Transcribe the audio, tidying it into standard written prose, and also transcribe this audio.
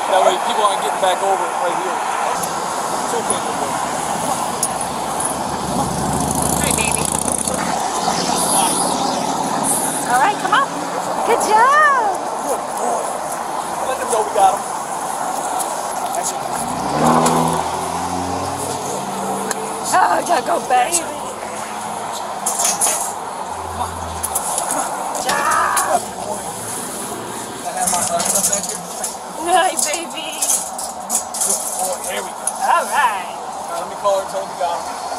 That way people aren't getting back over right here. It's okay, little boy. Hi, baby. All right, come on. Good job. Good boy. Let them know we got him. That's it. Oh, don't go, baby. Hi, baby. Good boy. Here we go. All right. Now let me call her and tell her we got him.